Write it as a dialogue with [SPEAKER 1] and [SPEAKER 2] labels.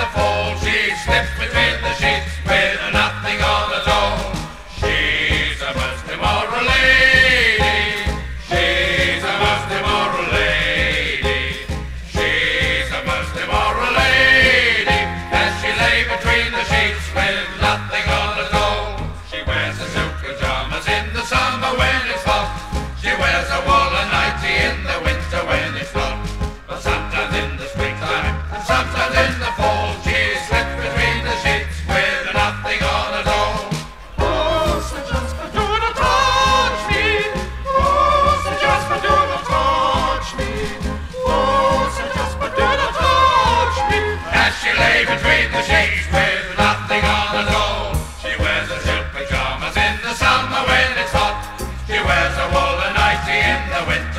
[SPEAKER 1] the fall, she slips between the sheets with nothing on at all. She's a most immoral lady. She's a most immoral lady. She's a most immoral lady. As she lay between the sheets with nothing on at all. She wears her silk pajamas in the summer when it's hot. She wears a woolen nightie in the winter when it's hot. But sometimes in the springtime and sometimes in the fall, she slips between the sheets with nothing on at all.
[SPEAKER 2] Oh, Sir Jasper, do not touch me. Oh, Sir Jasper, do not touch me. Oh, Sir Jasper, do not touch me.
[SPEAKER 1] As she lay between the sheets with nothing on at all. She wears her silk pajamas in the summer when it's hot. She wears a woolen nightie in the winter